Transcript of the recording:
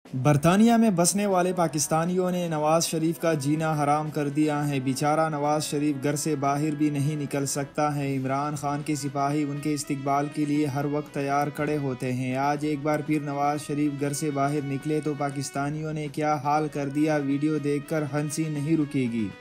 बरतानिया में बसने वाले पाकिस्तानियों ने नवाज शरीफ का जीना हराम कर दिया है। बेचारा नवाज शरीफ घर से बाहर भी नहीं निकल सकता है। इमरान खान के सिपाही उनके इस्तकबाल के लिए हर वक्त तैयार खड़े होते हैं। आज एक बार फिर नवाज शरीफ घर से बाहर निकले तो पाकिस्तानियों ने क्या हाल कर दिया, वीडियो देखकर हंसी नहीं रुकेगी।